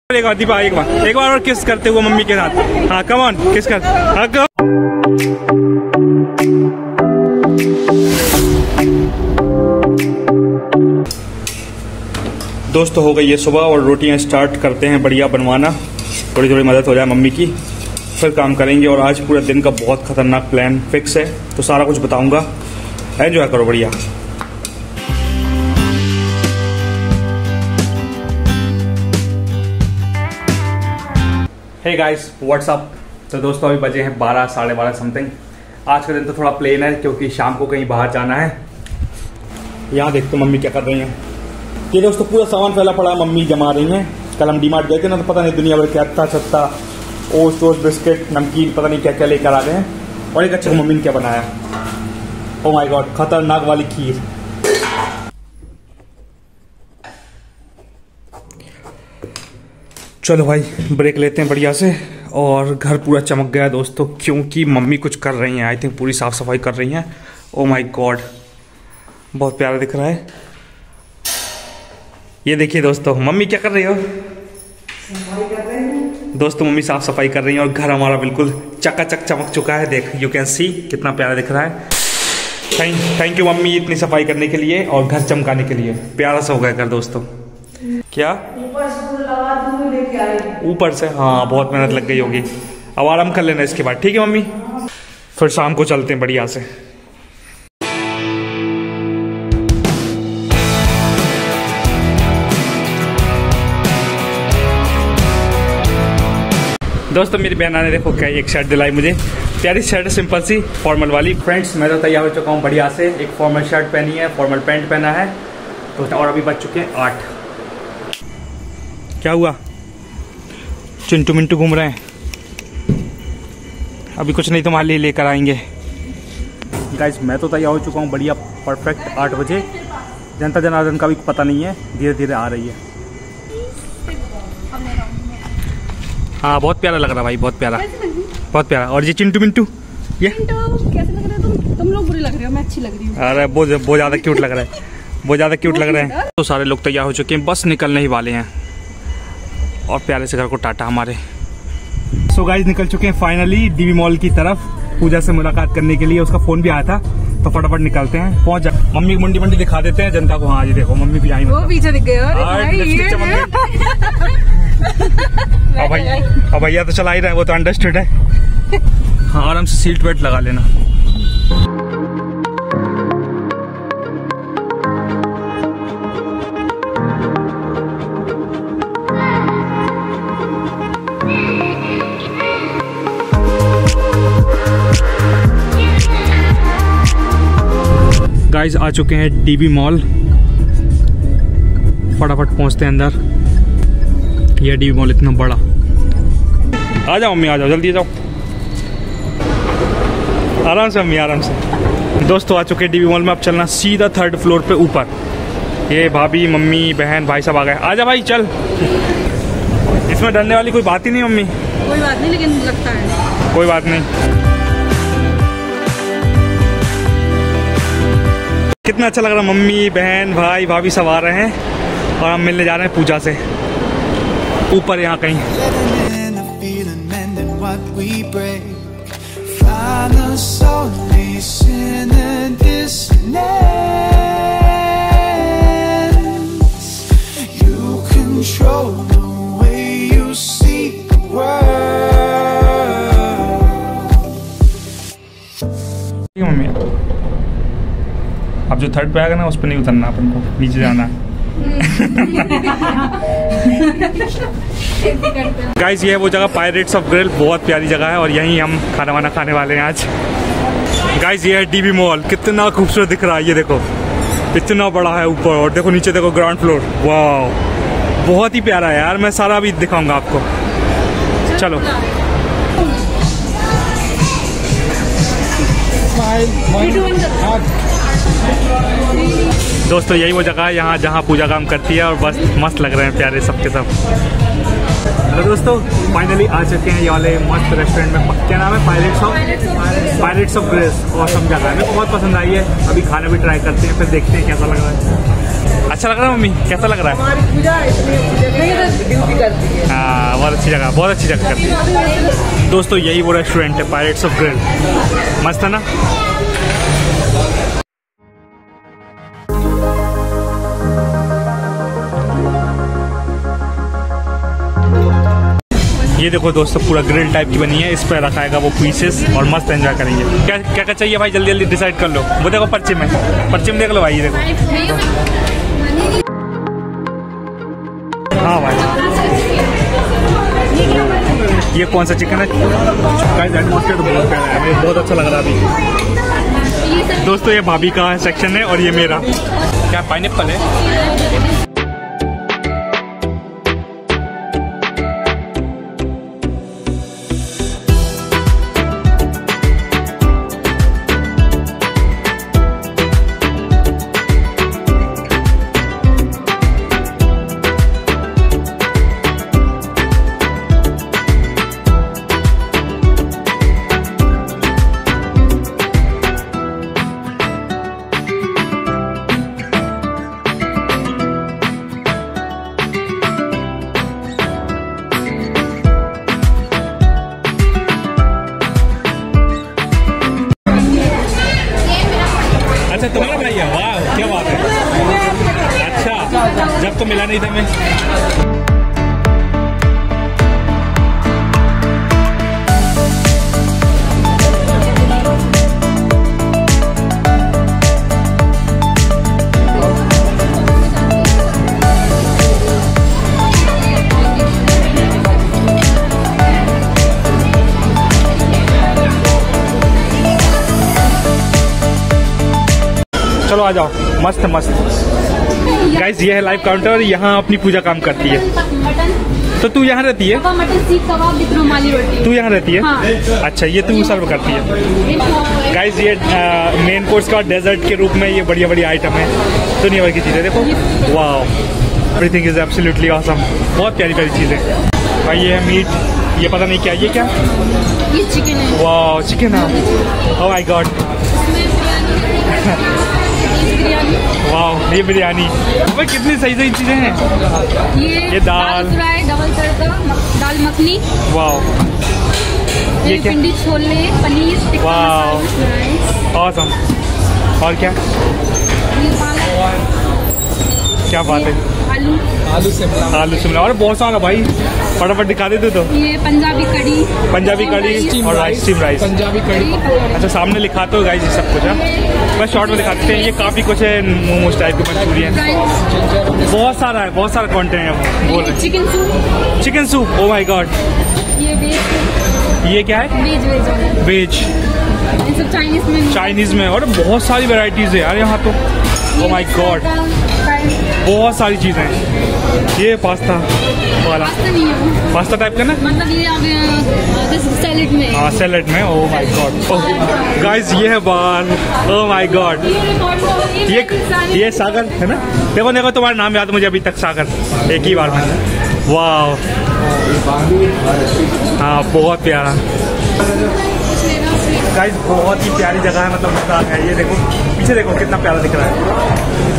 एक बार और किस करते हुए मम्मी के साथ। हाँ कम ऑन किस कर। हाँ दोस्तों हो गई है सुबह और रोटियां स्टार्ट करते हैं बढ़िया बनवाना। थोड़ी थोड़ी मदद हो जाए मम्मी की, फिर काम करेंगे। और आज पूरे दिन का बहुत खतरनाक प्लान फिक्स है, तो सारा कुछ बताऊंगा। एंजॉय करो बढ़िया। Hey guys what's up. तो दोस्तों अभी बजे हैं 12 साढ़े 12 समथिंग। आज का दिन तो थोड़ा प्लेन है क्योंकि शाम को कहीं बाहर जाना है। यहाँ देखते मम्मी क्या कर रही हैं। ये दोस्तों पूरा सामान फैला पड़ा है, मम्मी जमा रही हैं। कल हम डीमार्ट गए थे ना, तो पता नहीं दुनिया भर क्या था छत्ता ओट्स टोस्ट बिस्किट नमकीन पता नहीं क्या क्या लेकर आ गए हैं। और एक अच्छा मम्मी ने क्या बनाया, ओ माय गॉड, खतरनाक वाली खीर। चलो भाई ब्रेक लेते हैं बढ़िया से। और घर पूरा चमक गया है दोस्तों, क्योंकि मम्मी कुछ कर रही हैं। आई थिंक पूरी साफ सफाई कर रही हैं। ओ माय गॉड बहुत प्यारा दिख रहा है। ये देखिए दोस्तों मम्मी क्या कर रही हो। दोस्तों मम्मी साफ सफाई कर रही है और घर हमारा बिल्कुल चकाचक चमक चुका है। देख यू कैन सी कितना प्यारा दिख रहा है। थैंक यू मम्मी इतनी सफाई करने के लिए और घर चमकाने के लिए। प्यारा सा हो गया घर दोस्तों। क्या ऊपर से? हाँ बहुत मेहनत लग गई होगी। अब आराम कर लेना इसके बाद, ठीक है मम्मी। फिर शाम को चलते हैं बढ़िया से। दोस्तों मेरी बहना ने देखो क्या एक शर्ट दिलाई मुझे। प्यारी शर्ट है, सिंपल सी फॉर्मल वाली। फ्रेंड्स मैं तो तैयार हो चुका हूँ बढ़िया से। एक फॉर्मल शर्ट पहनी है, फॉर्मल पैंट पहना है तो। और अभी बज चुके हैं 8। क्या हुआ? चिंटू मिंटू घूम रहे हैं। अभी कुछ नहीं तुम्हारे लिए लेकर आएंगे। गाइस मैं तो तैयार हो चुका हूँ बढ़िया परफेक्ट 8 बजे। जनता जनार्दन का भी पता नहीं है, धीरे धीरे आ रही है। हाँ बहुत प्यारा लग रहा भाई, बहुत प्यारा बहुत प्यारा। और ये चिंटू मिंटू ये कैसे लग रहे हो तुम लोग बुरी लग रहे हो, मैं अच्छी लग रही हूँ। अरे बहुत ज़्यादा क्यूट लग रहा है, बहुत ज़्यादा क्यूट लग रहे हैं। तो सारे लोग तैयार हो चुके हैं, बस निकलने ही वाले हैं। और प्यारे से घर को टाटा हमारे। सो गाइस निकल चुके हैं फाइनली डीवी मॉल की तरफ पूजा से मुलाकात करने के लिए। उसका फोन भी आया था तो फटाफट निकलते हैं, पहुंच जा। मम्मी की मंडी दिखा देते हैं जनता को। हाँ जी देखो मम्मी भी आई, वो पीछे दिख गए। अब भैया तो चला ही रहा है, वो तो अंडरस्टूड है। हाँ आराम से सीट बेल्ट लगा लेना। गाइस आ चुके हैं डीबी मॉल, फटाफट पहुंचते हैं अंदर। ये डीबी मॉल इतना बड़ा। आ जाओ मम्मी आ जाओ, जल्दी जाओ, आराम से मम्मी आराम से। दोस्तों आ चुके हैं डीबी मॉल में। अब चलना सीधा 3rd फ्लोर पे ऊपर। ये भाभी मम्मी बहन भाई सब आ गए। आ जा भाई चल। इसमें डरने वाली कोई बात ही नहीं मम्मी। कोई बात नहीं, लेकिन लगता है कोई बात नहीं। कितना अच्छा लग रहा है, मम्मी बहन भाई भाभी सब आ रहे हैं और हम मिलने जा रहे हैं पूजा से ऊपर यहाँ कहीं। मम्मी अब जो 3rd पे आएगा ना उस पर नहीं उतरना, अपन को नीचे जाना है। गाइस ये है वो जगह पायरेट्स ऑफ ग्रिल, बहुत प्यारी जगह है और यहीं हम खाना वाना खाने वाले हैं आज। गाइस ये है डीबी मॉल, कितना खूबसूरत दिख रहा है। ये देखो इतना बड़ा है ऊपर, और देखो नीचे देखो ग्राउंड फ्लोर। वाह बहुत ही प्यारा है यार। मैं सारा अभी दिखाऊंगा आपको, चलो। दोस्तों यही वो जगह है यहाँ जहाँ पूजा काम करती है और बस मस्त लग रहे हैं प्यारे सबके सब। तो दोस्तों फाइनली आ चुके हैं ये वाले मस्त रेस्टोरेंट में। क्या नाम है? Pirates of Grace. और सब जगह है, मेरे को बहुत पसंद आई है। अभी खाना भी ट्राई करते हैं, फिर देखते हैं कैसा लग रहा है। अच्छा लग रहा है मम्मी? कैसा लग रहा है? हमारी पूजा इतनी ड्यूटी करती है। हाँ बहुत अच्छी जगह, बहुत अच्छी जगह करती है। दोस्तों यही वो रेस्टोरेंट है, पायरेट्स ऑफ ग्रिल। मस्त है ना? ये देखो दोस्तों पूरा ग्रिल टाइप की बनी है, इस पर रखाएगा वो पीसेस और मस्त एंजॉय करेंगे। क्या क्या क्या चाहिए भाई? जल्दी जल्दी डिसाइड कर लो। वो देखो पर्चे में देख लो भाई, ये देखो। हाँ भाई ये कौन सा चिकन है? एटमॉस्फेयर तो बहुत प्यारा है, मुझे बहुत अच्छा लग रहा है अभी। दोस्तों ये भाभी का सेक्शन है और ये मेरा। क्या पाइनएप्पल है? अच्छा तुम्हारा भाई है? वाह क्या बात है। अच्छा जब तो मिला नहीं था मैं। चलो आ जाओ, मस्त मस्त। गाइस ये है लाइव काउंटर, यहाँ अपनी पूजा काम करती है। तो तू यहाँ रहती है? तू यहाँ रहती है? हाँ। अच्छा ये तू सर्व करती है। गाइस ये मेन कोर्स का डेजर्ट के रूप में ये बढ़िया बढ़िया आइटम है, दुनिया भर की चीजें देखो। Wow everything is absolutely awesome. बहुत प्यारी प्यारी चीजें। भाई ये है मीट, ये पता नहीं क्या, ये क्या? ये चिकन है। वाओ चिकन है, ओह माय गॉड। वाह ये बिरयानी, भाई कितनी सही सही चीजें हैं। ये दाल फ्राई, डबल तड़का, दाल मखनी। वाह ये क्या? भिंडी छोले, पनीर। वाह ऑसम। और क्या क्या बात है? आलू शिमला और बहुत सारा भाई, फटाफट दिखा देते तो। ये पंजाबी कड़ी और राइस, स्टीम राइस, पंजाबी कड़ी। अच्छा सामने लिखाते हो गाइस ये सब कुछ है, बस शॉर्ट में दिखाते हैं। ये काफी कुछ है, मोमोज टाइप की मंचूरियन, बहुत सारा है, बहुत सारा कंटेंट है। बोल रहे chicken soup, oh my god. ये क्या है? वेज चाइनीज में, और बहुत सारी वेराइटीज है यार यहाँ तो। ओह माय गॉड बहुत सारी चीजें हैं। ये पास्ता वाला, पास्ता टाइप का ना, मतलब ये सैलेड में। हाँ सैलेड में। ओह माय गॉड गाइस ये है बाल, ओह माय गॉड। ये सागर है ना? देखो देखो तुम्हारा नाम याद मुझे अभी तक, सागर, एक ही बार में। वाह हाँ बहुत प्यारा गाइस, बहुत ही प्यारी जगह है, मतलब मजा आ गया। ये देखो पीछे देखो कितना प्यारा दिख रहा है।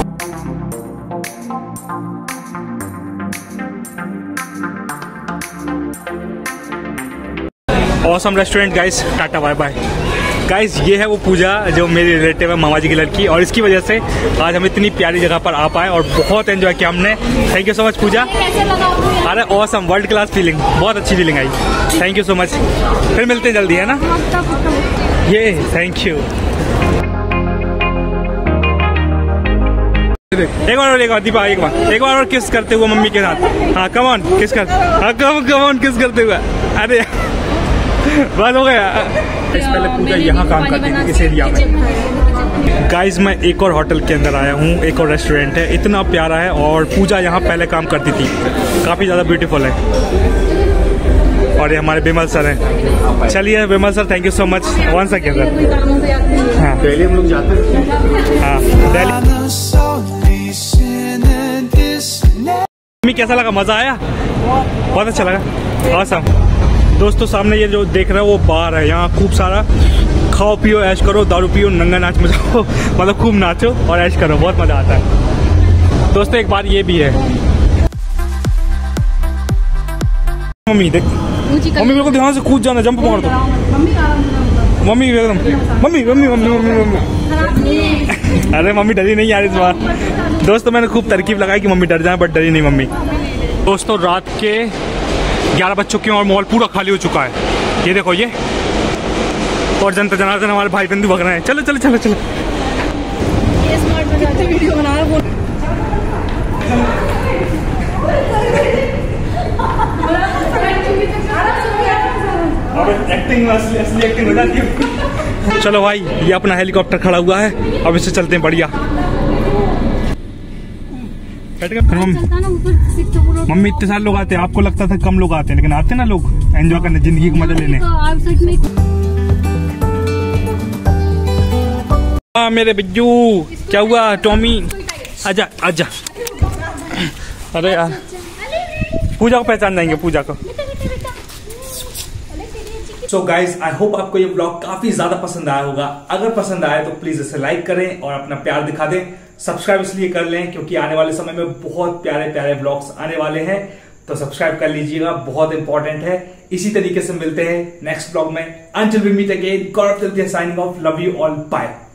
Awesome restaurant guys, tata bye bye. Guys ये है वो पूजा जो मेरी रिलेटिव है, मामा जी की लड़की, और इसकी वजह से आज हम इतनी प्यारी जगह पर आ पाए और बहुत एंजॉय किया हमने। Thank you so much Puja. अरे ऑसम, वर्ल्ड क्लास फीलिंग, बहुत अच्छी फीलिंग आई। थैंक यू सो मच, फिर मिलते हैं जल्दी है ना? ये थैंक यू। एक बार दीपा, एक बार और किस करते हुए मम्मी के साथ। हाँ कम ऑन किस कर, हाँ कम ऑन किस करते हुए। अरे बस हो गया। पहले पूजा यहाँ काम करती थी इस एरिया में। गाइज मैं एक और होटल के अंदर आया हूँ, एक और रेस्टोरेंट है, इतना प्यारा है, और पूजा यहाँ पहले काम करती थी, काफी ज्यादा ब्यूटीफुल है। और ये हमारे बिमल सर हैं। चलिए Bimal sir, thank you so much once again sir. हाँ दिल्ली हम लोग जाते हैं। हाँ दिल्ली। कैसा लगा? मजा आया? बहुत अच्छा लगा, ऑसम। दोस्तों सामने ये जो देख रहे हो वो बार है, यहाँ खूब सारा खाओ पियो ऐश करो, दारू पियो, नंगा नाच मचाओ, मतलब खूब नाचो और ऐश करो, बहुत मजा आता है। दोस्तों एक बार ये भी है। मम्मी देख, मम्मी मेरे को ध्यान से कूद जाना, जंप मार दो मम्मी एकदम। Mummy mummy mummy mummy mummy अरे मम्मी डरी नहीं यार इस बार। दोस्तों मैंने खूब तरकीब लगाई कि मम्मी डर जाए, बट डरी नहीं मम्मी। दोस्तों रात के 11 बज चुके हैं और मॉल पूरा खाली हो चुका है। ये देखो ये, और जनता जनार्दन हमारे भाई बंधु भग रहे हैं। चलो चलो चलो चलो, वीडियो बना रहा हूं। एक्टिंग असली एक्टिंग हो जाती है। चलो भाई, ये अपना हेलीकॉप्टर खड़ा हुआ है, अब इससे चलते हैं। बढ़िया मम्मी, इतने सारे लोग आते हैं, आपको लगता था कम लोग आते हैं, लेकिन आते ना लोग एंजॉय करने, जिंदगी को मजा लेने। हाँ मेरे बिज्जू, क्या हुआ टॉमी? आजा आजा। अरे यार पूजा को पहचान जाएंगे, पूजा को। सो गाइज, आई होप आपको ये ब्लॉग काफी ज्यादा पसंद आया होगा। अगर पसंद आया तो प्लीज इसे लाइक करें और अपना प्यार दिखा दें। सब्सक्राइब इसलिए कर लें क्योंकि आने वाले समय में बहुत प्यारे प्यारे ब्लॉग्स आने वाले हैं, तो सब्सक्राइब कर लीजिएगा, बहुत इंपॉर्टेंट है। इसी तरीके से मिलते हैं नेक्स्ट ब्लॉग में। Until we meet again, Gaurav चलती है signing off. Love you all, bye.